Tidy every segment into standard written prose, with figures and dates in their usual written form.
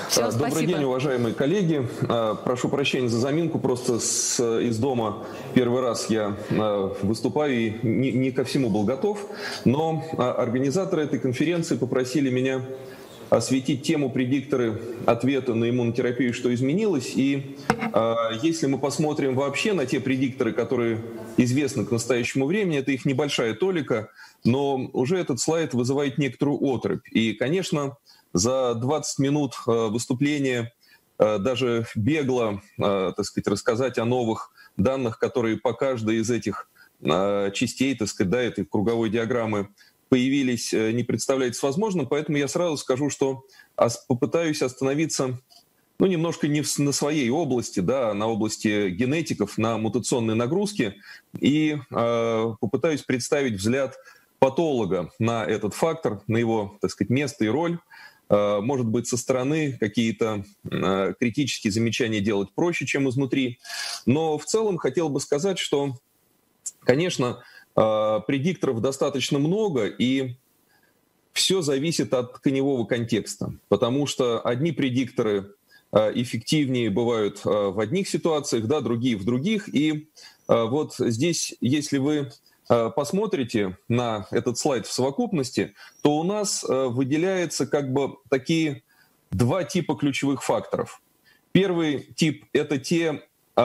Все, Добрый день, спасибо. уважаемые коллеги. Прошу прощения за заминку, просто из дома первый раз я выступаю и не ко всему был готов. Но организаторы этой конференции попросили меня осветить тему предикторы ответа на иммунотерапию, что изменилось. И если мы посмотрим вообще на те предикторы, которые известны к настоящему времени, это их небольшая толика, но уже этот слайд вызывает некоторую отрыбь. И, конечно, за 20 минут выступления даже бегло, так сказать, рассказать о новых данных, которые по каждой из этих частей, так сказать, да, этой круговой диаграммы появились, не представляется возможным. Поэтому я сразу скажу, что попытаюсь остановиться, ну, немножко не на своей области, да, а на области генетиков, на мутационной нагрузке, и попытаюсь представить взгляд патолога на этот фактор, на его, так сказать, место и роль. Может быть, со стороны какие-то критические замечания делать проще, чем изнутри. Но в целом хотел бы сказать, что, конечно, предикторов достаточно много, и все зависит от тканевого контекста, потому что одни предикторы эффективнее бывают в одних ситуациях, да, другие в других. И вот здесь, если вы посмотрите на этот слайд в совокупности, то у нас выделяются как бы такие два типа ключевых факторов. Первый тип — это те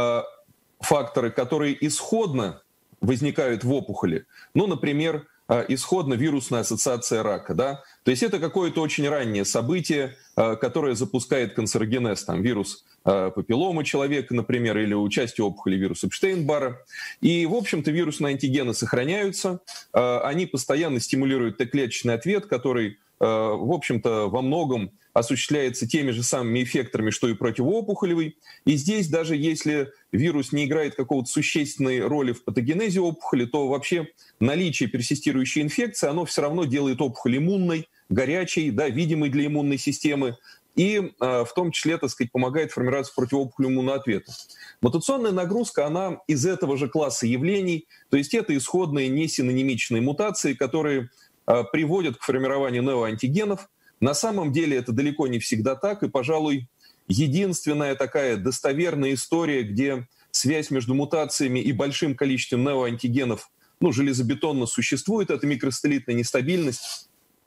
факторы, которые исходно возникают в опухоли. Ну, например, исходно вирусная ассоциация рака. Да? То есть это какое-то очень раннее событие, которое запускает канцерогенез, там, вирус папилломы человека, например, или участие опухоли вируса Эпштейн-Барра. И, в общем-то, вирусные антигены сохраняются, они постоянно стимулируют Т-клеточный ответ, который, в общем-то, во многом осуществляется теми же самыми эффекторами, что и противоопухолевый. И здесь, даже если вирус не играет какого-то существенной роли в патогенезе опухоли, то вообще наличие персистирующей инфекции, оно все равно делает опухоль иммунной, горячей, да, видимой для иммунной системы, и в том числе, так сказать, помогает формироваться противоопухолевому иммунному ответу. Мутационная нагрузка, она из этого же класса явлений, то есть это исходные несинонимичные мутации, которые приводят к формированию неоантигенов. На самом деле это далеко не всегда так, и, пожалуй, единственная такая достоверная история, где связь между мутациями и большим количеством неоантигенов, ну, железобетонно существует, это микросателлитная нестабильность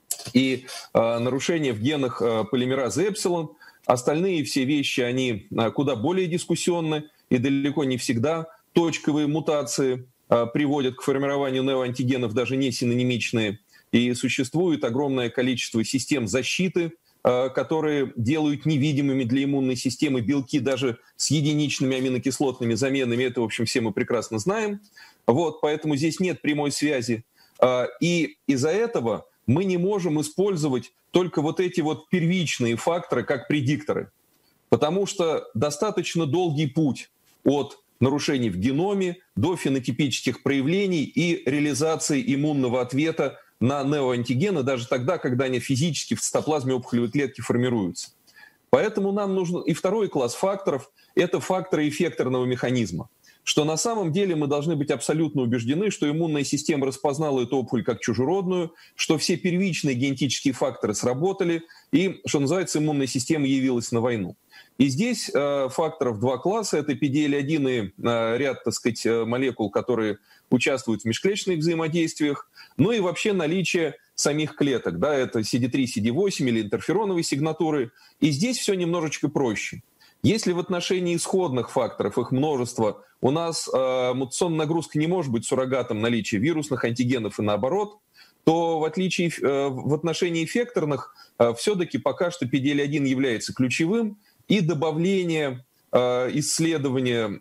и нарушение в генах полимеразы эпсилон. Остальные все вещи, они куда более дискуссионны, и далеко не всегда точковые мутации приводят к формированию неоантигенов, даже не синонимичные. И существует огромное количество систем защиты, которые делают невидимыми для иммунной системы белки даже с единичными аминокислотными заменами. Это, в общем, все мы прекрасно знаем. Вот, поэтому здесь нет прямой связи. И из-за этого мы не можем использовать только вот эти вот первичные факторы как предикторы. Потому что достаточно долгий путь от нарушений в геноме до фенотипических проявлений и реализации иммунного ответа на неоантигены, даже тогда, когда они физически в цитоплазме опухолевой клетки формируются. Поэтому нам нужен и второй класс факторов – это факторы эффекторного механизма. Что на самом деле мы должны быть абсолютно убеждены, что иммунная система распознала эту опухоль как чужеродную, что все первичные генетические факторы сработали, и, что называется, иммунная система явилась на войну. И здесь факторов два класса – это PDL1 и ряд, так сказать, молекул, которые участвуют в межклеточных взаимодействиях, ну и вообще наличие самих клеток, да, это CD3, CD8 или интерфероновые сигнатуры. И здесь все немножечко проще. Если в отношении исходных факторов, их множество, у нас мутационная нагрузка не может быть суррогатом наличия вирусных антигенов и наоборот, то в отличие в отношении эффекторных все-таки пока что PDL1 является ключевым, и добавление исследования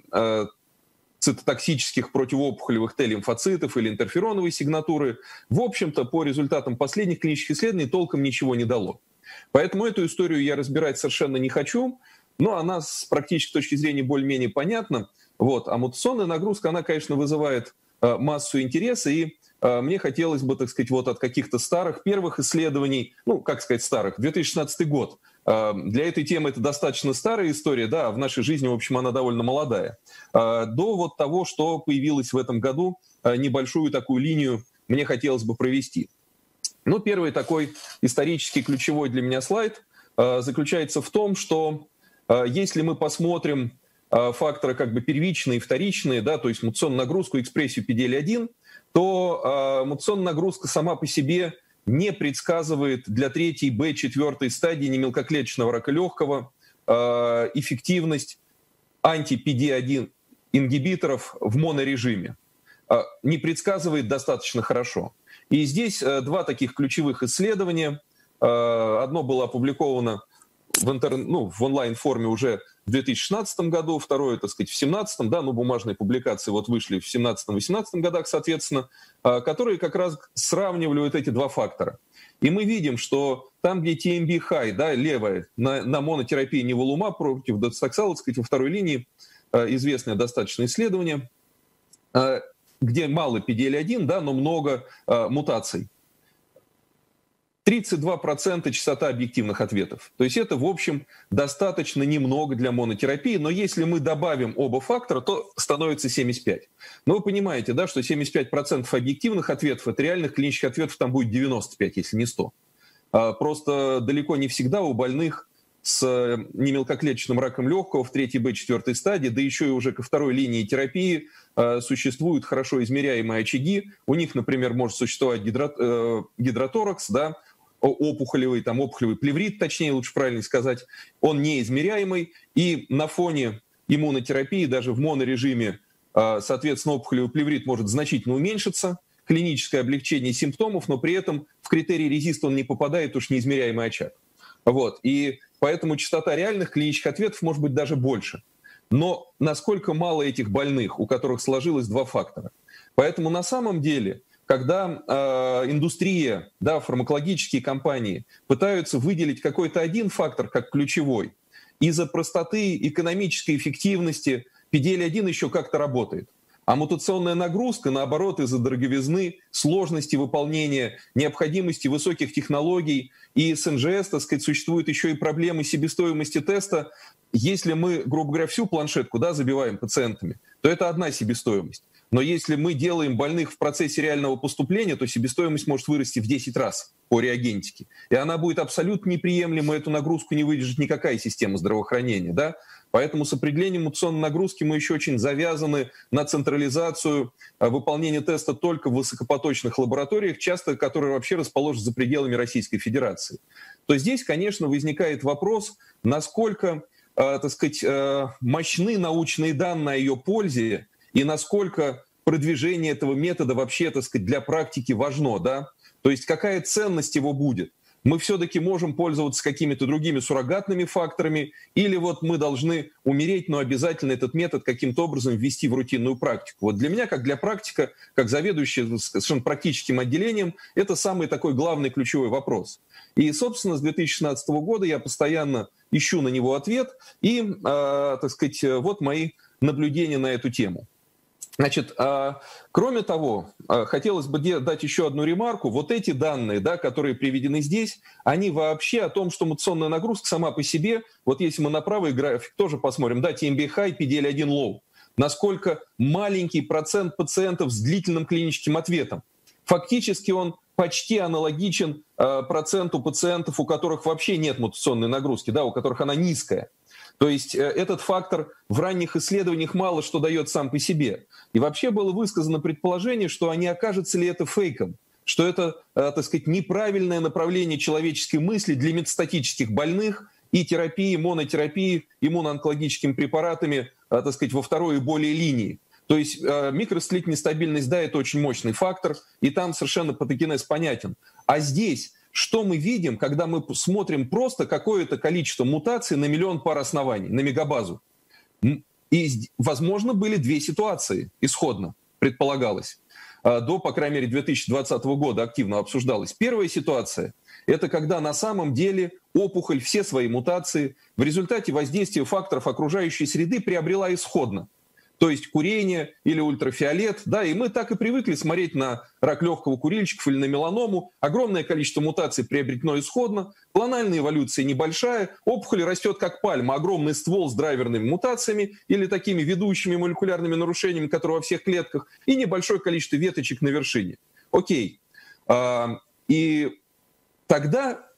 цитотоксических противоопухолевых Т-лимфоцитов или интерфероновой сигнатуры, в общем-то, по результатам последних клинических исследований толком ничего не дало. Поэтому эту историю я разбирать совершенно не хочу, но она с практической точки зрения более-менее понятна. Вот. А мутационная нагрузка, она, конечно, вызывает массу интереса, и мне хотелось бы, так сказать, вот от каких-то старых первых исследований, ну, как сказать старых, 2016 год. Для этой темы это достаточно старая история, да, а в нашей жизни, в общем, она довольно молодая. До вот того, что появилось в этом году, небольшую такую линию мне хотелось бы провести. Ну, первый такой исторический ключевой для меня слайд. заключается в том, что если мы посмотрим факторы как бы первичные и вторичные, да, то есть мутационную нагрузку, экспрессию PDL1, то мутационная нагрузка сама по себе не предсказывает для третьей, Б, четвертой стадии немелкоклеточного рака легкого эффективность анти-PD1 ингибиторов в монорежиме. Не предсказывает достаточно хорошо. И здесь два таких ключевых исследования. Одно было опубликовано в онлайн-форме уже в 2016 году, второе, так сказать, в 2017, да, бумажные публикации вот вышли в 2017-2018 годах, соответственно, которые как раз сравнивали вот эти два фактора. И мы видим, что там, где TMB high, да, левая, на монотерапии неволумаб против доцитоксала, так сказать, во второй линии, известное достаточно исследование, где мало PDL1, да, но много мутаций. 32% частота объективных ответов. То есть это, в общем, достаточно немного для монотерапии, но если мы добавим оба фактора, то становится 75%. Но вы понимаете, да, что 75% объективных ответов, это реальных клинических ответов там будет 95%, если не 100%. Просто далеко не всегда у больных с немелкоклеточным раком легкого в 3 Б, 4 стадии, да еще и уже ко второй линии терапии существуют хорошо измеряемые очаги. У них, например, может существовать гидроторакс, да, опухолевый плеврит, точнее, лучше правильно сказать, он неизмеряемый, и на фоне иммунотерапии даже в монорежиме, соответственно, опухолевый плеврит может значительно уменьшиться, клиническое облегчение симптомов, но при этом в критерий резист он не попадает, потому что неизмеряемый очаг. Вот. И поэтому частота реальных клинических ответов может быть даже больше. Но насколько мало этих больных, у которых сложилось два фактора. Поэтому на самом деле, когда индустрия, да, фармакологические компании пытаются выделить какой-то один фактор как ключевой, из-за простоты, экономической эффективности PDL1 еще как-то работает. А мутационная нагрузка, наоборот, из-за дороговизны, сложности выполнения, необходимости высоких технологий и с НЖС, так сказать, существуют еще и проблемы себестоимости теста. Если мы, грубо говоря, всю планшетку, да, забиваем пациентами, то это одна себестоимость. Но если мы делаем больных в процессе реального поступления, то себестоимость может вырасти в 10 раз по реагентике. И она будет абсолютно неприемлема, эту нагрузку не выдержит никакая система здравоохранения. Да? Поэтому с определением мутационной нагрузки мы еще очень завязаны на централизацию выполнения теста только в высокопоточных лабораториях, часто которые вообще расположены за пределами Российской Федерации. То здесь, конечно, возникает вопрос, насколько, так сказать, мощны научные данные о ее пользе, и насколько продвижение этого метода вообще, так сказать, для практики важно, да? То есть какая ценность его будет? Мы все-таки можем пользоваться какими-то другими суррогатными факторами, или вот мы должны умереть, но обязательно этот метод каким-то образом ввести в рутинную практику. Вот для меня, как для практика, как заведующий совершенно практическим отделением, это самый такой главный ключевой вопрос. И, собственно, с 2016 года я постоянно ищу на него ответ, и, так сказать, вот мои наблюдения на эту тему. Значит, кроме того, хотелось бы дать еще одну ремарку. Вот эти данные, да, которые приведены здесь, они вообще о том, что мутационная нагрузка сама по себе, вот если мы на правый график тоже посмотрим, да, TMB high, PDL1 low, насколько маленький процент пациентов с длительным клиническим ответом. Фактически он почти аналогичен проценту пациентов, у которых вообще нет мутационной нагрузки, да, у которых она низкая. То есть этот фактор в ранних исследованиях мало что дает сам по себе. И вообще было высказано предположение, что а не окажется ли это фейком, что это, так сказать, неправильное направление человеческой мысли для метастатических больных и терапии, монотерапии иммуноонкологическими препаратами, так сказать, во второй и более линии. То есть микростлительная стабильность, да, это очень мощный фактор, и там совершенно патогенез понятен. А здесь что мы видим, когда мы смотрим просто какое-то количество мутаций на миллион пар оснований, на мегабазу? И, возможно, были две ситуации исходно, предполагалось. До, по крайней мере, 2020 года активно обсуждалась. Первая ситуация – это когда на самом деле опухоль все свои мутации в результате воздействия факторов окружающей среды приобрела исходно. То есть курение или ультрафиолет, да, и мы так и привыкли смотреть на рак легкого курильщиков или на меланому. Огромное количество мутаций приобретено исходно, клональная эволюция небольшая, опухоль растет как пальма, огромный ствол с драйверными мутациями или такими ведущими молекулярными нарушениями, которые во всех клетках, и небольшое количество веточек на вершине. Окей. И тогда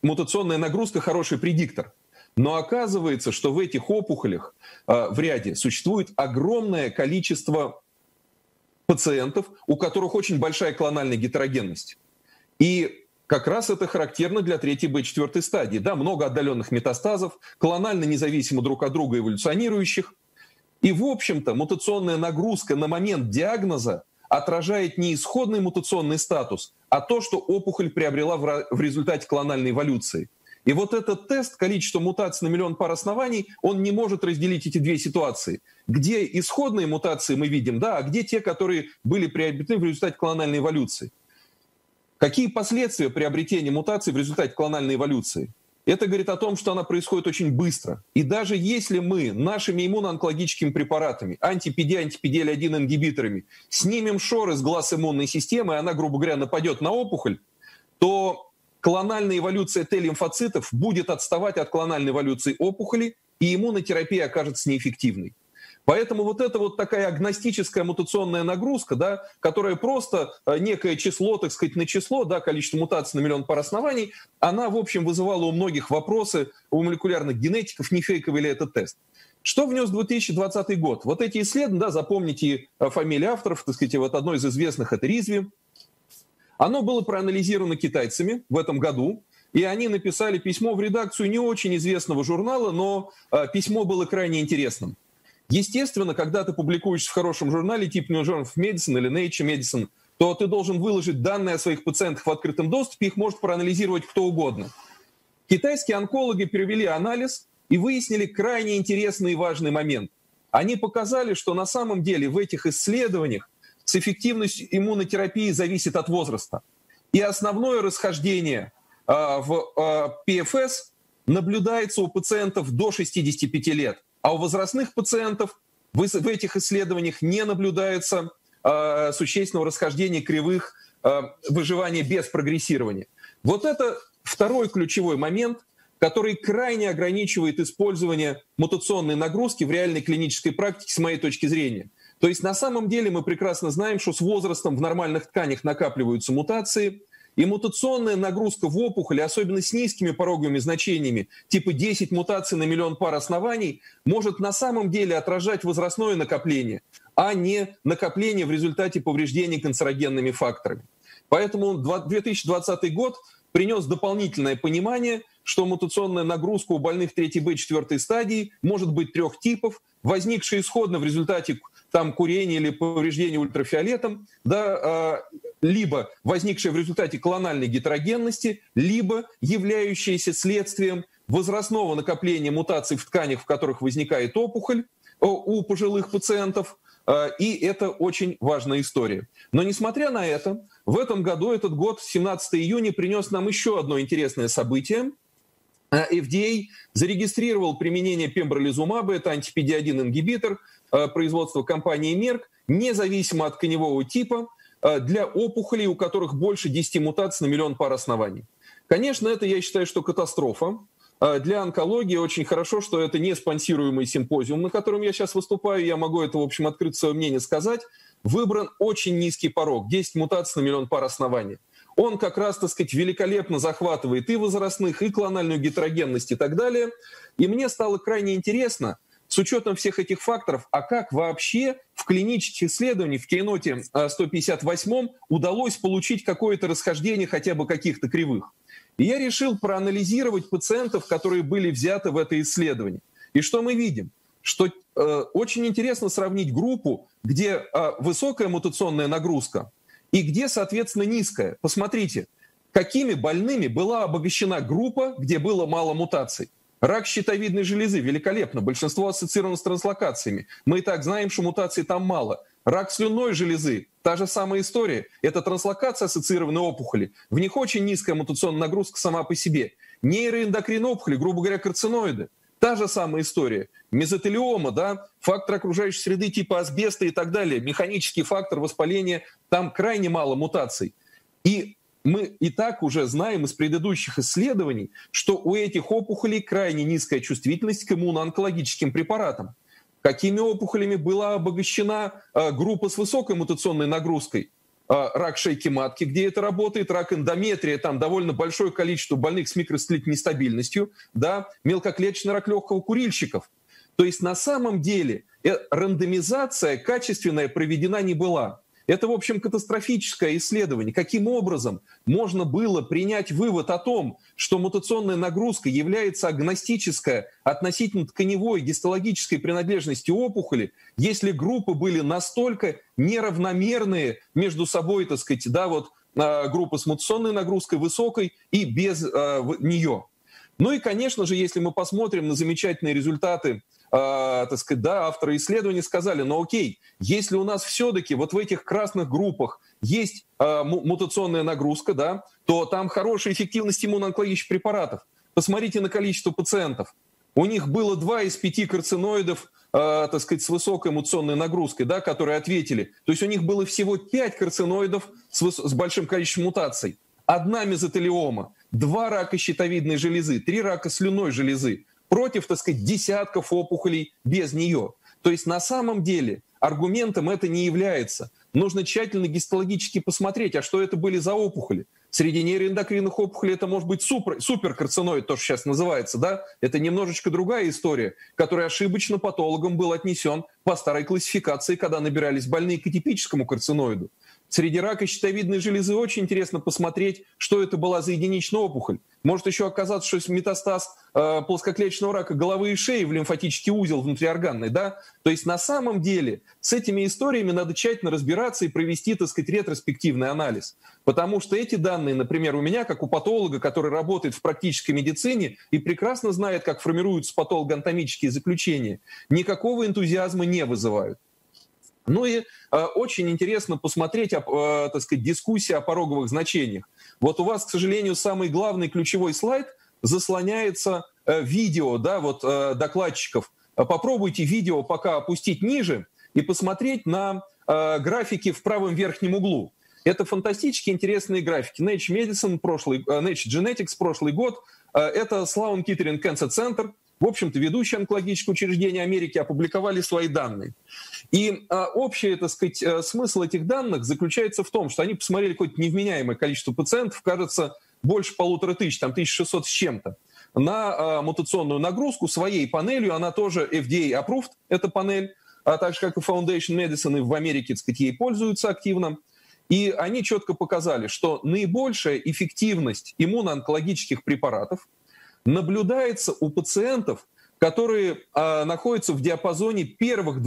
мутационная нагрузка хороший предиктор. Но оказывается, что в этих опухолях в ряде существует огромное количество пациентов, у которых очень большая клональная гетерогенность. И как раз это характерно для 3 Б4 стадии. Да, много отдаленных метастазов, клонально независимо друг от друга эволюционирующих. И, в общем-то, мутационная нагрузка на момент диагноза отражает не исходный мутационный статус, а то, что опухоль приобрела в результате клональной эволюции. И вот этот тест, количество мутаций на миллион пар оснований, он не может разделить эти две ситуации. Где исходные мутации мы видим, да, а где те, которые были приобретены в результате клональной эволюции. Какие последствия приобретения мутаций в результате клональной эволюции? Это говорит о том, что она происходит очень быстро. И даже если мы нашими иммуноонкологическими препаратами, антипедиал-1 ингибиторами, снимем шоры с глаз иммунной системы, и она, грубо говоря, нападет на опухоль, то клональная эволюция Т-лимфоцитов будет отставать от клональной эволюции опухоли, и иммунотерапия окажется неэффективной. Поэтому вот эта вот такая агностическая мутационная нагрузка, да, которая просто некое число, так сказать, на число, да, количество мутаций на миллион пар оснований, она, в общем, вызывала у многих вопросы, у молекулярных генетиков, не фейковый ли это тест. Что внес 2020 год? Вот эти исследования, да, запомните фамилии авторов, так сказать, вот одно из известных — это Ризви. Оно было проанализировано китайцами в этом году, и они написали письмо в редакцию не очень известного журнала, но письмо было крайне интересным. Естественно, когда ты публикуешься в хорошем журнале, типа New Journal of Medicine или Nature Medicine, то ты должен выложить данные о своих пациентах в открытом доступе, их может проанализировать кто угодно. Китайские онкологи провели анализ и выяснили крайне интересный и важный момент. Они показали, что на самом деле в этих исследованиях с эффективностью иммунотерапии зависит от возраста. И основное расхождение в PFS наблюдается у пациентов до 65 лет. А у возрастных пациентов в этих исследованиях не наблюдается существенного расхождения кривых выживания без прогрессирования. Вот это второй ключевой момент, который крайне ограничивает использование мутационной нагрузки в реальной клинической практике с моей точки зрения. То есть на самом деле мы прекрасно знаем, что с возрастом в нормальных тканях накапливаются мутации, и мутационная нагрузка в опухоли, особенно с низкими пороговыми значениями, типа 10 мутаций на миллион пар оснований, может на самом деле отражать возрастное накопление, а не накопление в результате повреждений канцерогенными факторами. Поэтому 2020 год принес дополнительное понимание, что мутационная нагрузка у больных 3 Б4 стадии может быть 3 типов, возникшая исходно в результате курения или повреждения ультрафиолетом, да, либо возникшая в результате клональной гетерогенности, либо являющаяся следствием возрастного накопления мутаций в тканях, в которых возникает опухоль у пожилых пациентов. И это очень важная история. Но несмотря на это, в этом году, этот год, 17 июня, принес нам еще одно интересное событие. FDA зарегистрировал применение пембролизумаба, это антипедиал-1 ингибитор, производства компании Merck, независимо от коневого типа, для опухолей, у которых больше 10 мутаций на миллион пар оснований. Конечно, это, я считаю, что катастрофа. Для онкологии очень хорошо, что это не спонсируемый симпозиум, на котором я сейчас выступаю, я могу это, в общем, открыть свое мнение сказать. Выбран очень низкий порог, 10 мутаций на миллион пар оснований. Он как раз, так сказать, великолепно захватывает и возрастных, и клональную гетерогенность и так далее. И мне стало крайне интересно, с учетом всех этих факторов, а как вообще в клинических исследованиях в Кейноте 158 удалось получить какое-то расхождение хотя бы каких-то кривых. И я решил проанализировать пациентов, которые были взяты в это исследование. И что мы видим? Что очень интересно сравнить группу, где высокая мутационная нагрузка и где, соответственно, низкая. Посмотрите, какими больными была обогащена группа, где было мало мутаций. Рак щитовидной железы великолепно, большинство ассоциировано с транслокациями. Мы и так знаем, что мутаций там мало. Рак слюнной железы, та же самая история. Это транслокация ассоциированной опухоли. В них очень низкая мутационная нагрузка сама по себе. Нейроэндокринные опухоли, грубо говоря, карциноиды. Та же самая история. Мезотелиома, да, фактор окружающей среды типа асбеста и так далее. Механический фактор воспаления, там крайне мало мутаций. И мы и так уже знаем из предыдущих исследований, что у этих опухолей крайне низкая чувствительность к иммуноонкологическим препаратам. Какими опухолями была обогащена группа с высокой мутационной нагрузкой? рак шейки матки, где это работает, рак эндометрия, там довольно большое количество больных с микросциллярной нестабильностью, да, мелкоклеточный рак легкого курильщиков. То есть на самом деле рандомизация качественная проведена не была. Это, в общем, катастрофическое исследование. Каким образом можно было принять вывод о том, что мутационная нагрузка является агностической относительно тканевой гистологической принадлежности опухоли, если группы были настолько неравномерные между собой, так сказать, да, вот группа с мутационной нагрузкой высокой и без нее. Ну и, конечно же, если мы посмотрим на замечательные результаты, так сказать, да, авторы исследований сказали, ну окей, если у нас все-таки вот в этих красных группах есть мутационная нагрузка, да, то там хорошая эффективность иммуноонкологических препаратов. Посмотрите на количество пациентов. У них было 2 из 5 карциноидов, так сказать, с высокой мутационной нагрузкой, да, которые ответили. То есть у них было всего 5 карциноидов с большим количеством мутаций. 1 мезотелиома, 2 рака щитовидной железы, 3 рака слюнной железы против, так сказать, десятков опухолей без нее. То есть на самом деле аргументом это не является. Нужно тщательно гистологически посмотреть, а что это были за опухоли. Среди нейроэндокринных опухолей это может быть суперкарциноид, то, что сейчас называется, да? Это немножечко другая история, которая ошибочно патологом был отнесен по старой классификации, когда набирались больные к атипическому карциноиду. Среди рака щитовидной железы очень интересно посмотреть, что это была за единичная опухоль. Может еще оказаться, что это метастаз плоскоклеточного рака головы и шеи в лимфатический узел внутриорганный, да? То есть на самом деле с этими историями надо тщательно разбираться и провести, так сказать, ретроспективный анализ. Потому что эти данные, например, у меня, как у патолога, который работает в практической медицине и прекрасно знает, как формируются патологоанатомические заключения, никакого энтузиазма не вызывают. Ну и очень интересно посмотреть, так сказать, дискуссии о пороговых значениях. Вот у вас, к сожалению, самый главный ключевой слайд заслоняется видео, да, вот докладчиков. Попробуйте видео пока опустить ниже и посмотреть на графики в правом верхнем углу. Это фантастически интересные графики. Nature Genetics прошлый год, это Sloan Kettering Cancer Center, в общем-то, ведущее онкологическое учреждение Америки, опубликовали свои данные. И общий, так сказать, смысл этих данных заключается в том, что они посмотрели какое-то невменяемое количество пациентов, кажется, больше 1500, там 1600 с чем-то, на мутационную нагрузку своей панелью. Она тоже FDA-approved, эта панель, так же, как и Foundation Medicine, и в Америке, так сказать, ей пользуются активно. И они четко показали, что наибольшая эффективность иммуноонкологических препаратов наблюдается у пациентов, которые находятся в диапазоне первых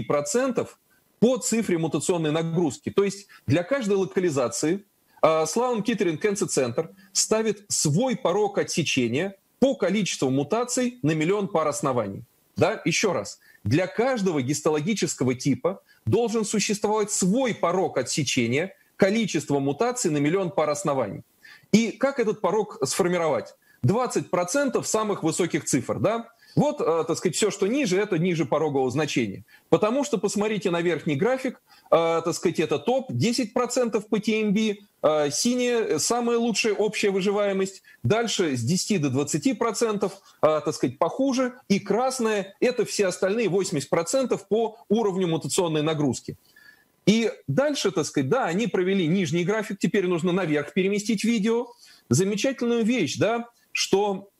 20% по цифре мутационной нагрузки. То есть для каждой локализации Sloan Kettering Cancer Center ставит свой порог отсечения по количеству мутаций на 1 миллион пар оснований. Да? Еще раз. Для каждого гистологического типа должен существовать свой порог отсечения количества мутаций на 1 миллион пар оснований. И как этот порог сформировать? 20% самых высоких цифр, да? Вот, так сказать, все, что ниже, это ниже порогового значения. Потому что, посмотрите на верхний график, так сказать, это топ, 10% по TMB, синяя, самая лучшая общая выживаемость, дальше с 10 до 20%, так сказать, похуже, и красная, это все остальные 80% по уровню мутационной нагрузки. И дальше, так сказать, да, они провели нижний график, теперь нужно наверх переместить видео. Замечательную вещь, да, что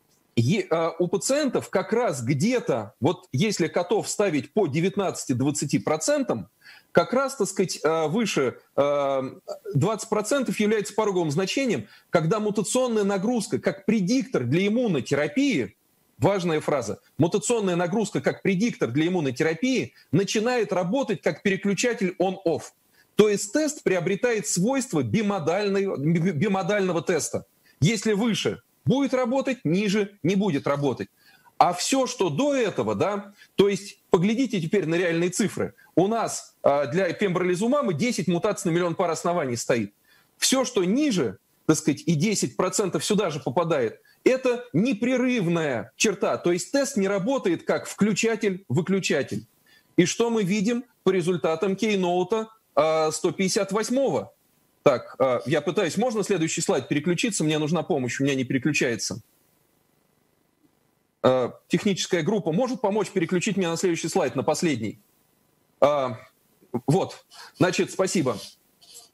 у пациентов как раз где-то, вот если котов ставить по 19-20%, как раз, так сказать, выше 20% является пороговым значением, когда мутационная нагрузка как предиктор для иммунотерапии, важная фраза, мутационная нагрузка как предиктор для иммунотерапии начинает работать как переключатель on-off. То есть тест приобретает свойства бимодального теста. Если выше будет работать, ниже не будет работать. А все, что до этого, да, то есть поглядите теперь на реальные цифры. У нас для пембролизумаба 10 мутаций на 1 миллион пар оснований стоит. Все, что ниже, так сказать, и 10% сюда же попадает, это непрерывная черта. То есть тест не работает как включатель-выключатель. И что мы видим по результатам Keynote 158-го? Так, я пытаюсь, можно следующий слайд переключиться? Мне нужна помощь, у меня не переключается. Техническая группа может помочь переключить меня на следующий слайд, на последний? Вот, значит, спасибо.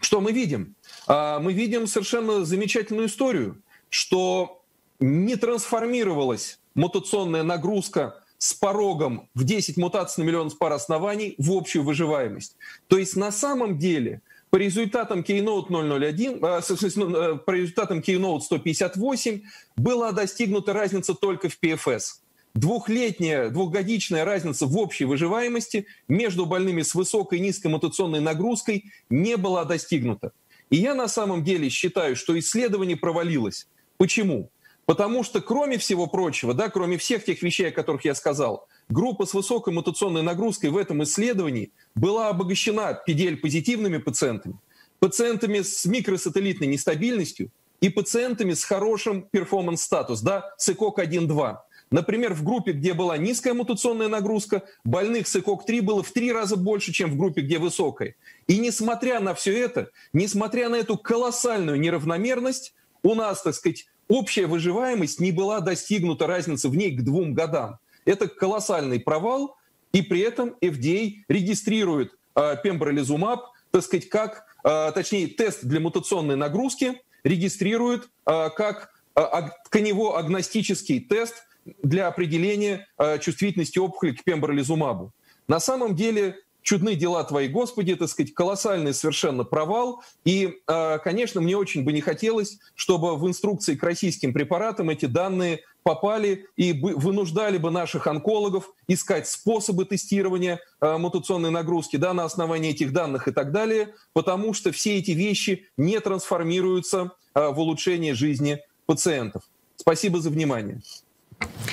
Что мы видим? Мы видим совершенно замечательную историю, что не трансформировалась мутационная нагрузка с порогом в 10 мутаций на миллион пар оснований в общую выживаемость. То есть на самом деле по результатам Keynote 001, по результатам Keynote 158 была достигнута разница только в PFS. Двухгодичная разница в общей выживаемости между больными с высокой и низкой мутационной нагрузкой не была достигнута. И я на самом деле считаю, что исследование провалилось. Почему? Потому что, кроме всего прочего, да, кроме всех тех вещей, о которых я сказал, группа с высокой мутационной нагрузкой в этом исследовании была обогащена PDL-позитивными пациентами, пациентами с микросателлитной нестабильностью и пациентами с хорошим перформанс-статус, да, с ЭКОК-1-2. Например, в группе, где была низкая мутационная нагрузка, больных с ЭКОК-3 было в 3 раза больше, чем в группе, где высокая. И несмотря на все это, несмотря на эту колоссальную неравномерность, у нас, так сказать, общая выживаемость не была достигнута, разница в ней к 2 годам. Это колоссальный провал, и при этом FDA регистрирует пембролизумаб, так сказать, как, точнее, тест для мутационной нагрузки регистрирует как тканево-агностический тест для определения чувствительности опухоли к пембролизумабу. На самом деле чудны дела твои, Господи, так сказать, колоссальный совершенно провал. И, конечно, мне очень бы не хотелось, чтобы в инструкции к российским препаратам эти данные попали и вынуждали бы наших онкологов искать способы тестирования мутационной нагрузки, да, на основании этих данных и так далее, потому что все эти вещи не трансформируются в улучшение жизни пациентов. Спасибо за внимание.